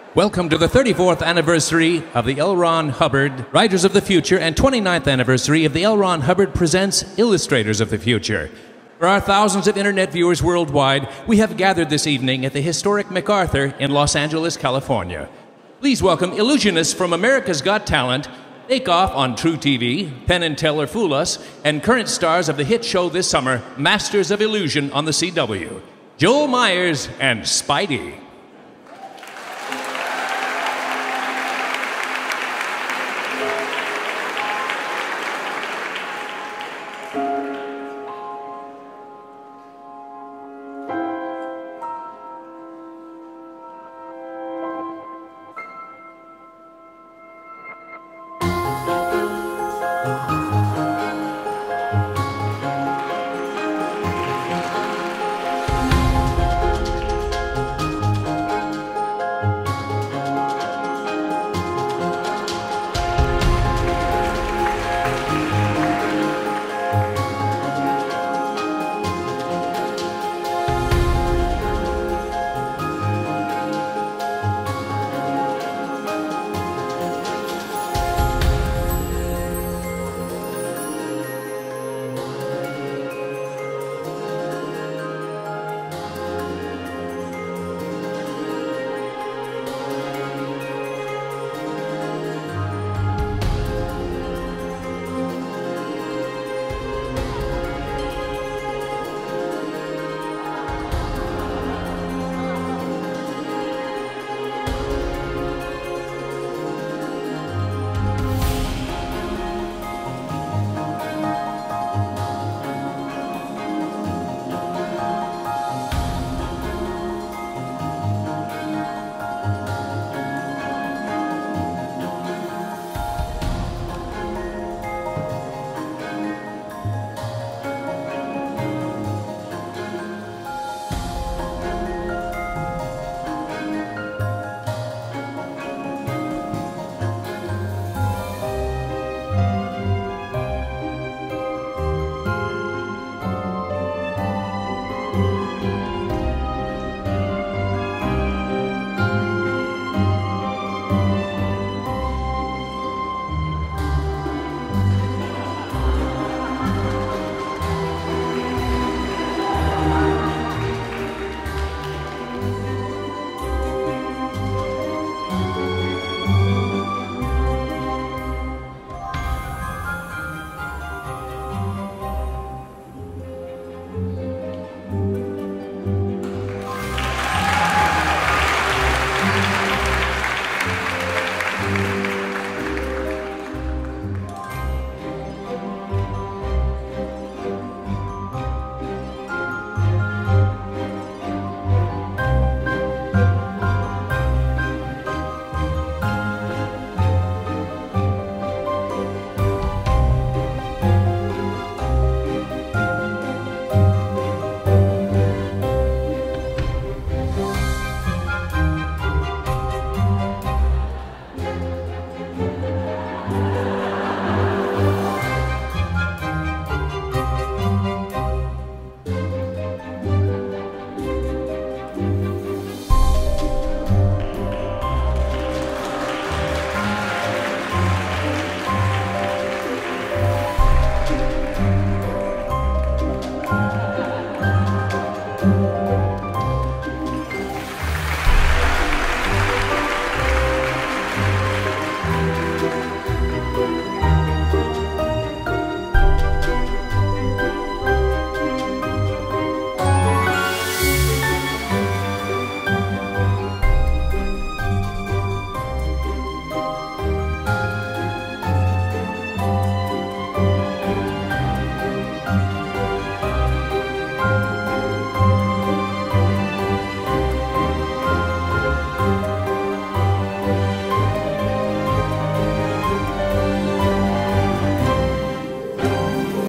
Welcome to the 34th anniversary of the L. Ron Hubbard Writers of the Future and 29th anniversary of the L. Ron Hubbard Presents Illustrators of the Future. For our thousands of internet viewers worldwide, we have gathered this evening at the historic MacArthur in Los Angeles, California. Please welcome illusionists from America's Got Talent, Bake Off on True TV, Penn and Teller Fool Us, and current stars of the hit show this summer, Masters of Illusion on the CW, Joel Myers and Spidey.